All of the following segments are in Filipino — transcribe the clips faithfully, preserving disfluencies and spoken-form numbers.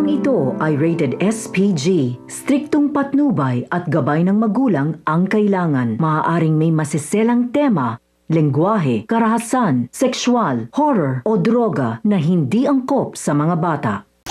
Programang ito ay rated S P G. Striktong patnubay at gabay ng magulang ang kailangan. Maaaring may masiselang tema, lengguwahe, karahasan, sexual, horror o droga na hindi angkop sa mga bata.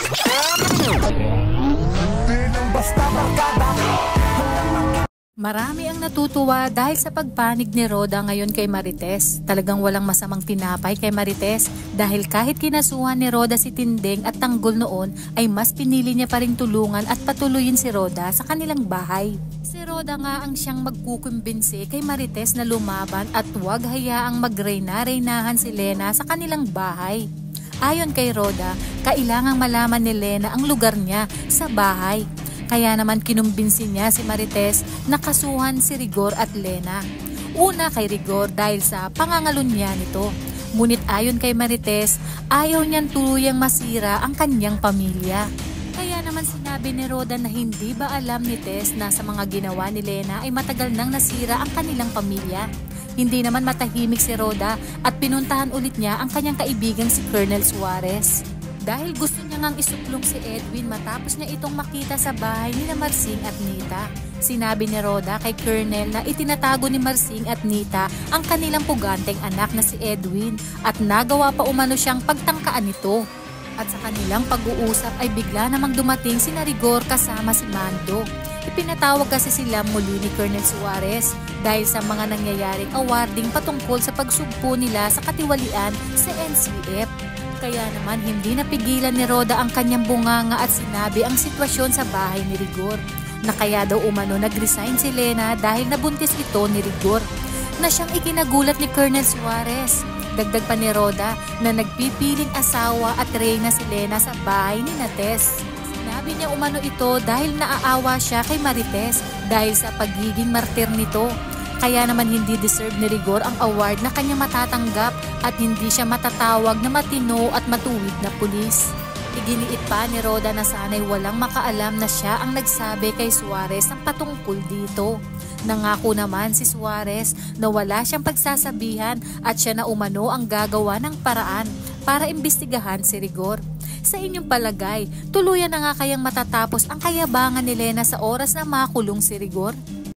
Marami ang natutuwa dahil sa pagpanig ni Roda ngayon kay Marites. Talagang walang masamang tinapay kay Marites dahil kahit kinasuhan ni Roda si Tinding at Tanggol noon ay mas pinili niya pa ring tulungan at patuloyin si Roda sa kanilang bahay. Si Roda nga ang siyang magkukumbinsi kay Marites na lumaban at huwag hayaang magreyna-reynahan si Lena sa kanilang bahay. Ayon kay Roda, kailangang malaman ni Lena ang lugar niya sa bahay. Kaya naman kinumbinsi niya si Marites na kasuhan si Rigor at Lena. Una kay Rigor dahil sa pangangalunya nito. Ngunit ayon kay Marites, ayaw niyang tuluyang masira ang kanyang pamilya. Kaya naman sinabi ni Roda na hindi ba alam ni Tess na sa mga ginawa ni Lena ay matagal nang nasira ang kanilang pamilya. Hindi naman matahimik si Roda at pinuntahan ulit niya ang kanyang kaibigang si Colonel Suarez. Dahil gusto niya ngang isuplong si Edwin matapos niya itong makita sa bahay ni Marsing at Nita. Sinabi ni Roda kay Colonel na itinatago ni Marsing at Nita ang kanilang puganteng anak na si Edwin at nagawa pa umano siyang pagtangkaan nito. At sa kanilang pag-uusap ay bigla namang dumating si Rigor kasama si Mando. Ipinatawag kasi sila muli ni Colonel Suarez dahil sa mga nangyayaring awarding patungkol sa pagsugpo nila sa katiwalian sa N C F. Kaya naman hindi napigilan ni Roda ang kanyang bunganga at sinabi ang sitwasyon sa bahay ni Rigor. Na kaya daw umano nag-resign si Lena dahil nabuntis ito ni Rigor. Na siyang ikinagulat ni Colonel Suarez. Dagdag pa ni Roda na nagpipiling asawa at reyna si Lena sa bahay ni Tess. Sinabi niya umano ito dahil naaawa siya kay Marites dahil sa pagiging martir nito. Kaya naman hindi deserve ni Rigor ang award na kanya matatanggap at hindi siya matatawag na matino at matuwid na pulis. Iginiit pa ni Roda na sana'y walang makaalam na siya ang nagsabi kay Suarez ng patungkol dito. Nangako naman si Suarez na wala siyang pagsasabihan at siya na umano ang gagawa ng paraan para imbestigahan si Rigor. Sa inyong palagay, tuluyan na nga kayang matatapos ang kayabangan ni Lena sa oras na makulong si Rigor?